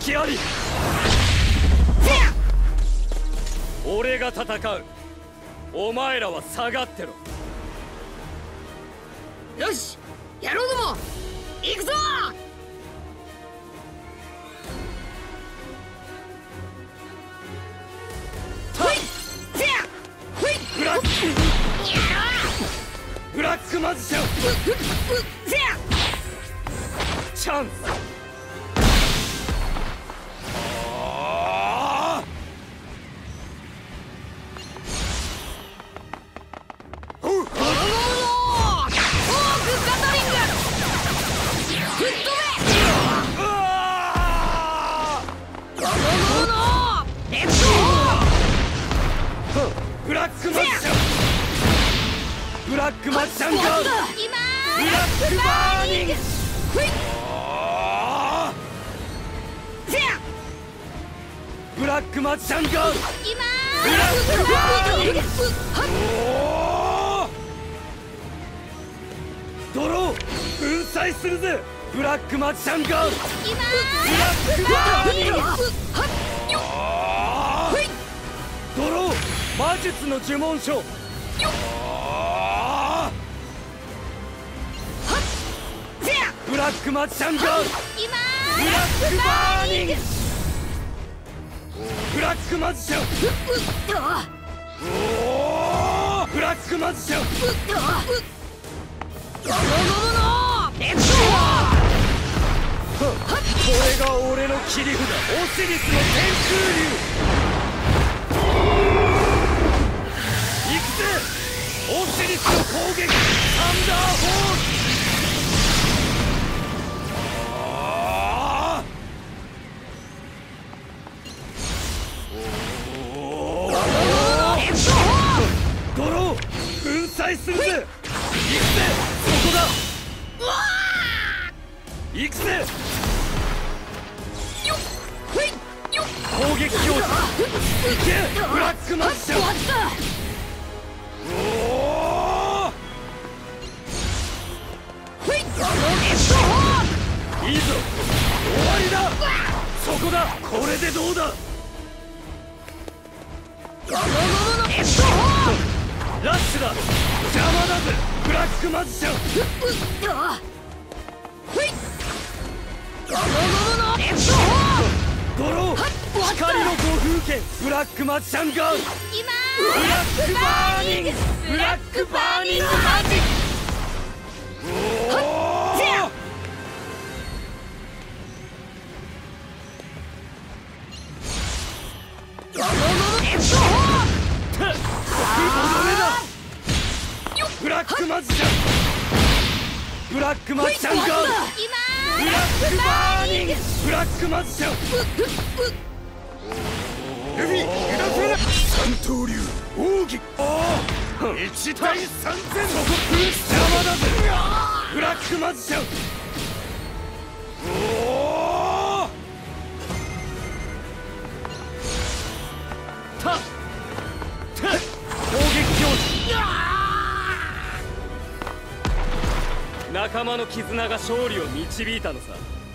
きあり。俺が戦う。お前らは下がってろ。 よし、野郎ども行くぞ。 ブラックマジシャンチャンス。ブラックマジシャン、ブラックマジシャンガード、ブラックバーニング、ブラックマジシャンガード、ブラックバーニング、ドロー粉砕するぜ。ブラックマジシャンガード、ブラックバーニング、ドロー魔術の呪文書。ブラックマジシャンガード、ブラックバーニング、ブラックマジシャン、ブラックマジシャン、これが俺の切り札、オシリスの天空竜。行くぜオシリスの攻撃、サンダーホール。ドロー粉砕するぜ。行くぜ、そこだ。行くぜ。攻撃表示。行けブラックマジシャン。いいぞ、終わりだ。そこだ、これでどうだ。ラッシュだ、邪魔だぜブラックマジシャン。ドロー光の五風剣、ブラックマジシャンガード、ブラックバーニング、ブラックバーニングマジック。ブラックマジシャン、ブラックマジシャンガード、ブラックバーニング、ブラックマジシャン。ルフィ、油断するな。三刀流奥義、1対3000。そこ邪魔だぜブラックマジシャン。攻撃表示。仲間の絆が勝利を導いたのさ。